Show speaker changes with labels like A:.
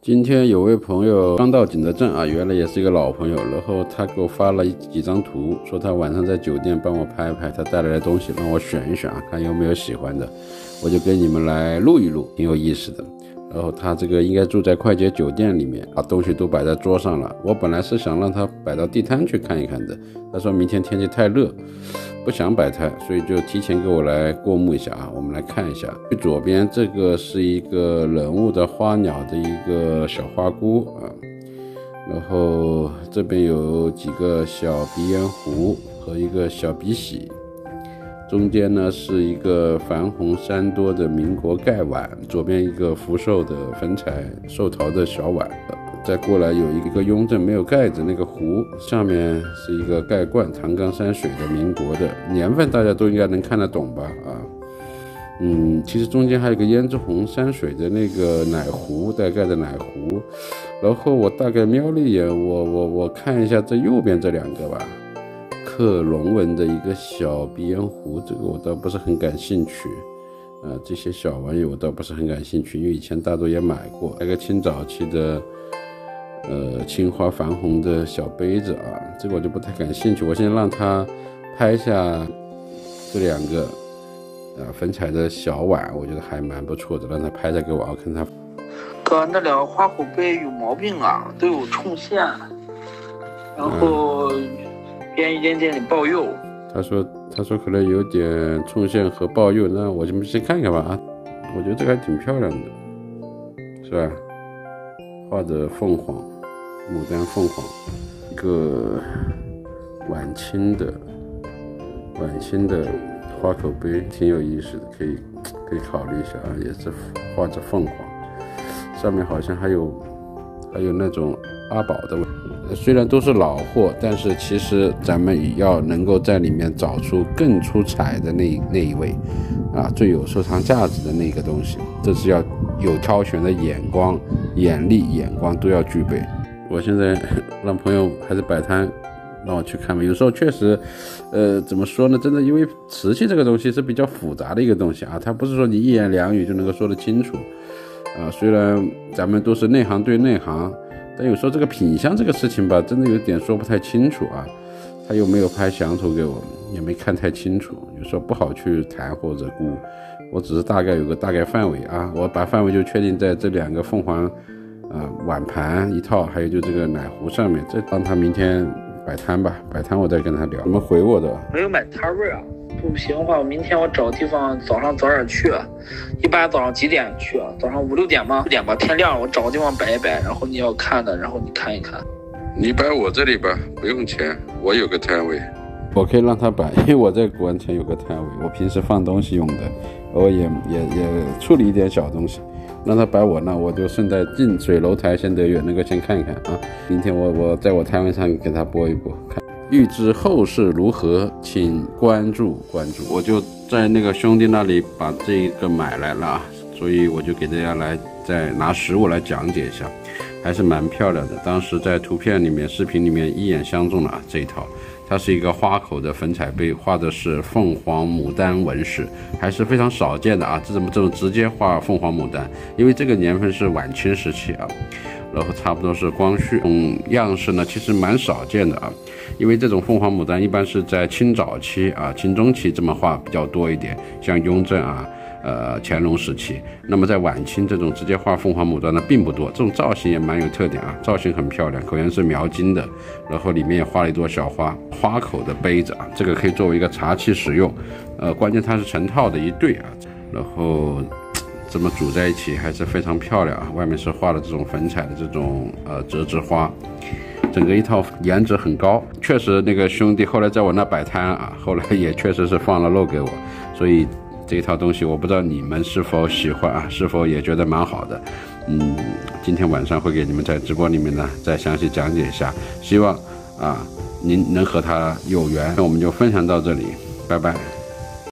A: 今天有位朋友刚到景德镇啊，原来也是一个老朋友，然后他给我发了几张图，说他晚上在酒店帮我拍一拍他带来的东西，让我选一选啊，看有没有喜欢的，我就给你们来录一录，挺有意思的。然后他这个应该住在快捷酒店里面，把东西都摆在桌上了。我本来是想让他摆到地摊去看一看的，他说明天天气太热，不想摆摊，所以就提前给我来过目一下啊。我们来看一下，最左边这个是一个人物的花鸟的一个小花菇啊，然后这边有几个小鼻烟壶和一个小鼻洗。中间呢是一个矾红3多的民国盖碗，左边一个福寿的粉彩寿桃的小碗，再过来有一个雍正没有盖子那个壶，上面是一个盖罐，唐冈山水的民国的，年份大家都应该能看得懂吧啊。其实中间还有一个胭脂红山水的那个奶壶，带盖的奶壶。然后我大概瞄了一眼，我看一下这右边这两个吧，刻龙纹的一个小鼻烟壶，这个我倒不是很感兴趣这些小玩意我倒不是很感兴趣，因为以前大多也买过。那个清早期的青花矾红的小杯子啊，这个我就不太感兴趣。我先让他拍下这两个粉彩的小碗，我觉得还蛮不错的，让他拍下给我看他。
B: 哥，那两个花口杯有毛病啊，都有冲线，然后边一点点的爆釉。他
A: 说可能有点冲线和爆釉，那我就先看看吧啊。我觉得这个还挺漂亮的，是吧？画的凤凰，牡丹凤凰，一个晚清的花口杯，挺有意思的，可以考虑一下啊。也是画着凤凰，上面好像还有那种阿宝的，虽然都是老货，但是其实咱们也要能够在里面找出更出彩的那一位啊，最有收藏价值的那个东西，这是要有挑选的眼光、眼力、眼光都要具备。我现在让朋友还是摆摊让我去看吧，有时候确实怎么说呢，真的因为瓷器这个东西是比较复杂的一个东西啊，它不是说你一言两语就能够说得清楚虽然咱们都是内行对内行，但有时候这个品相这个事情吧，真的有点说不太清楚啊。他又没有拍详图给我，也没看太清楚，有时候不好去谈或者估。我只是大概有个大概范围啊，我把范围就确定在这两个凤凰碗盘一套，还有就这个奶壶上面。这让他明天摆摊吧，摆摊我再跟他聊。怎么回我的？
B: 没有买摊位啊。不行的话，明天我找地方早上早点去。一般早上几点去啊？早上5、6点吗？6点吧，天亮我找个地方摆一摆，然后你要看的，然后你看一看。
A: 你摆我这里吧，不用钱，我有个摊位，我可以让他摆，因为我在古玩城有个摊位，我平时放东西用的，我也处理一点小东西，让他摆我那，我就顺带近水楼台先得月，能够先看一看啊。明天我在我摊位上给他播一播，看。预知后事如何，请关注。我就在那个兄弟那里把这个买来了，所以我就给大家来再拿实物来讲解一下，还是蛮漂亮的。当时在图片里面、视频里面一眼相中了这一套，它是一个花口的粉彩杯，画的是凤凰牡丹纹饰，还是非常少见的啊。这种直接画凤凰牡丹，因为这个年份是晚清时期啊。然后差不多是光绪，样式呢其实蛮少见的啊，因为这种凤凰牡丹一般是在清早期啊、清中期这么画比较多一点，像雍正啊、乾隆时期。那么在晚清这种直接画凤凰牡丹的并不多，这种造型也蛮有特点啊，造型很漂亮，口沿是描金的，然后里面也画了一朵小花，花口的杯子啊，这个可以作为一个茶器使用，关键它是成套的一对啊，然后。这么组在一起还是非常漂亮啊！外面是画的这种粉彩的这种折枝花，整个一套颜值很高。确实那个兄弟后来在我那摆摊啊，后来也确实是放了肉给我，所以这一套东西我不知道你们是否喜欢啊，是否也觉得蛮好的。今天晚上会给你们在直播里面呢再详细讲解一下，希望您能和他有缘。那我们就分享到这里，拜拜。